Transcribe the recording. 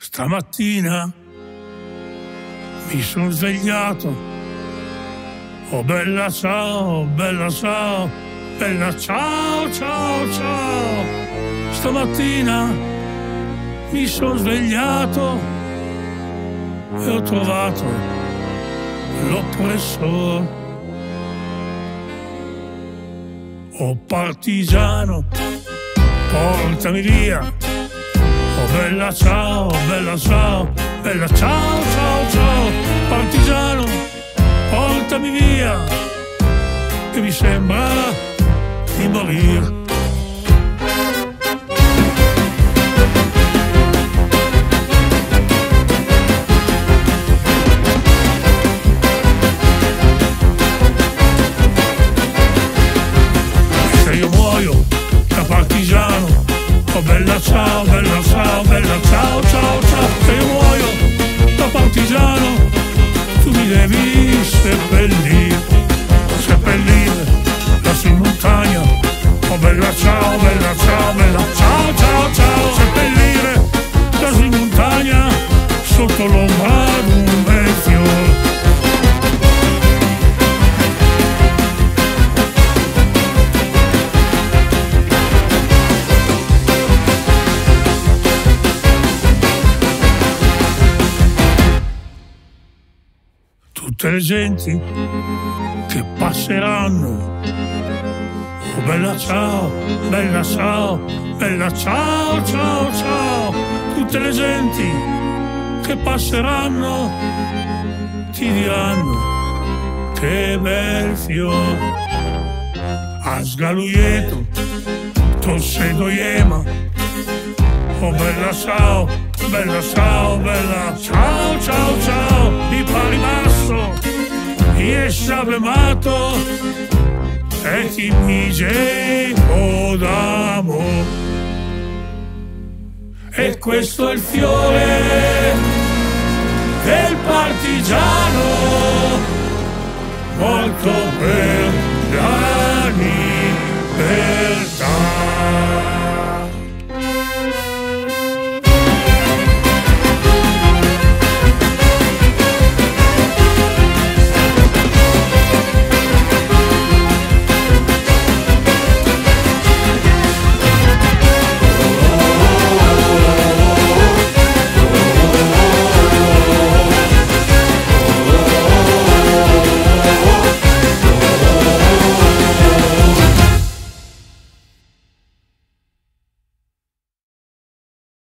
Stamattina mi sono svegliato. Oh bella ciao, bella ciao, bella ciao, ciao, ciao. Stamattina mi sono svegliato e ho trovato l'oppressore. Oh partigiano, portami via. Oh bella ciao, bella ciao, bella ciao, ciao, ciao. Partigiano, portami via, che mi sembra di morire. Se io muoio da partigiano, oh bella ciao, bella ciao, bella ciao, ciao, ciao. Se io muoio da partigiano, tu mi devi seppellire, seppellire lassù in montagna. Oh bella ciao, bella ciao, bella ciao, ciao, ciao. Seppellire lassù in montagna sotto l'ombra d'un bel fiore. Tutte le genti che passeranno, oh bella ciao, bella ciao, bella ciao, ciao, ciao. Tutte le genti che passeranno ti diranno che bel fiore. A Sgaluieto, Tossedo Iema, oh bella ciao, bella ciao, bella ciao, ciao, ciao. Di Parimasso, Iesave Mato e chi mi geco d'amore. E questo è il fiore del partigiano morto per la libertà.